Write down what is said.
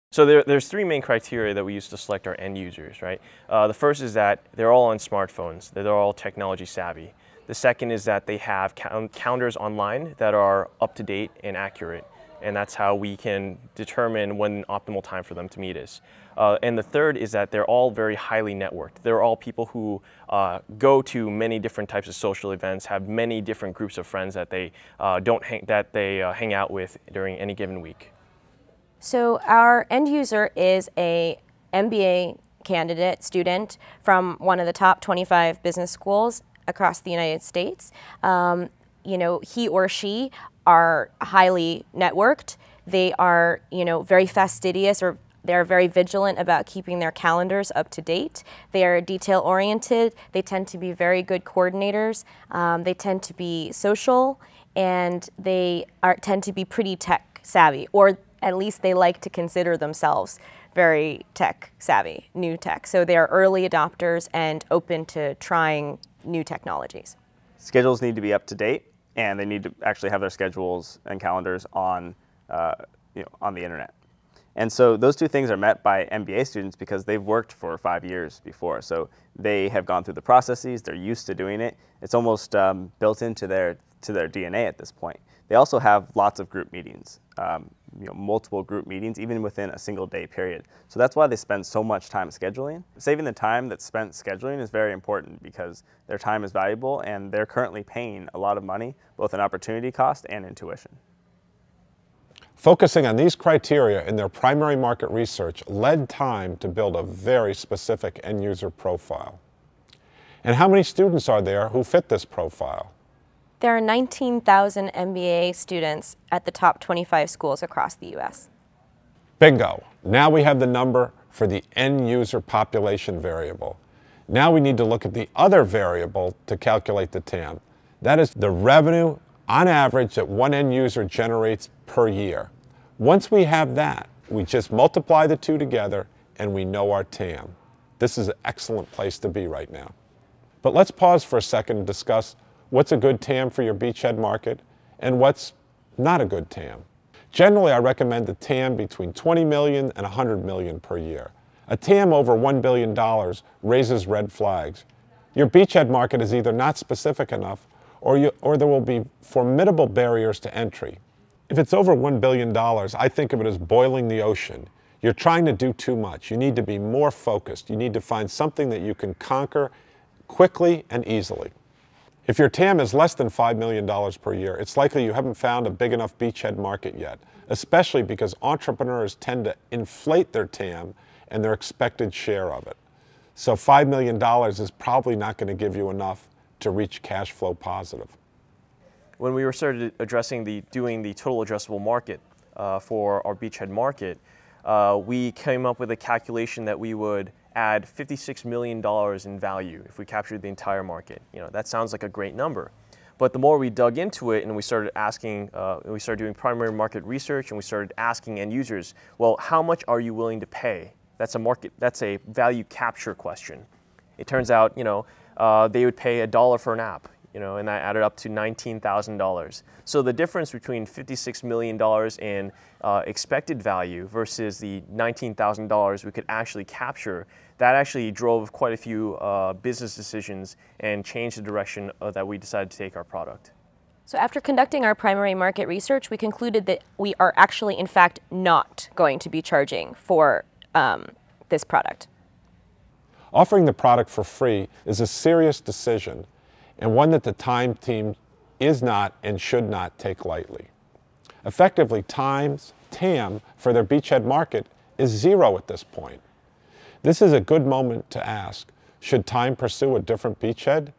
So there's three main criteria that we use to select our end users, right? The first is that they're all on smartphones, that they're all technology savvy. The second is that they have calendars online that are up to date and accurate, and that's how we can determine when optimal time for them to meet is. And the third is that they're all very highly networked. They're all people who go to many different types of social events, have many different groups of friends that they hang out with during any given week. So our end user is a MBA candidate student from one of the top 25 business schools across the United States. He or she are highly networked. They are, very fastidious, or they're very vigilant about keeping their calendars up to date. They are detail oriented. They tend to be very good coordinators. They tend to be social, and they tend to be pretty tech savvy, or at least they like to consider themselves very tech savvy, new tech. So they are early adopters and open to trying new technologies. Schedules need to be up to date, and they need to actually have their schedules and calendars on the internet. And so those two things are met by MBA students because they've worked for 5 years before. So they have gone through the processes, they're used to doing it. It's almost built into their DNA at this point. They also have lots of group meetings, multiple group meetings, even within a single day period. So that's why they spend so much time scheduling. Saving the time that's spent scheduling is very important because their time is valuable and they're currently paying a lot of money, both in opportunity cost and in tuition. Focusing on these criteria in their primary market research led Thyme to build a very specific end user profile. And how many students are there who fit this profile? There are 19,000 MBA students at the top 25 schools across the U.S. Bingo! Now we have the number for the end user population variable. Now we need to look at the other variable to calculate the TAM. That is the revenue on average that one end user generates per year. Once we have that, we just multiply the two together and we know our TAM. This is an excellent place to be right now. But let's pause for a second and discuss what's a good TAM for your beachhead market and what's not a good TAM. Generally, I recommend the TAM between 20 million and 100 million per year. A TAM over $1 billion raises red flags. Your beachhead market is either not specific enough or there will be formidable barriers to entry. If it's over $1 billion, I think of it as boiling the ocean. You're trying to do too much. You need to be more focused. You need to find something that you can conquer quickly and easily. If your TAM is less than $5 million per year, it's likely you haven't found a big enough beachhead market yet, especially because entrepreneurs tend to inflate their TAM and their expected share of it. So $5 million is probably not going to give you enough to reach cash flow positive. When we started doing the total addressable market for our beachhead market, we came up with a calculation that we would add $56 million in value if we captured the entire market. That sounds like a great number. But the more we dug into it and we started doing primary market research and we started asking end users, well, how much are you willing to pay? That's a value capture question. It turns out, they would pay $1 for an app, and that added up to $19,000. So the difference between $56 million in expected value versus the $19,000 we could actually capture, that actually drove quite a few business decisions and changed the direction that we decided to take our product. So after conducting our primary market research, we concluded that we are actually, in fact, not going to be charging for this product. Offering the product for free is a serious decision and one that the Thyme team is not and should not take lightly. Effectively, Thyme's TAM for their beachhead market is 0 at this point. This is a good moment to ask, should Thyme pursue a different beachhead?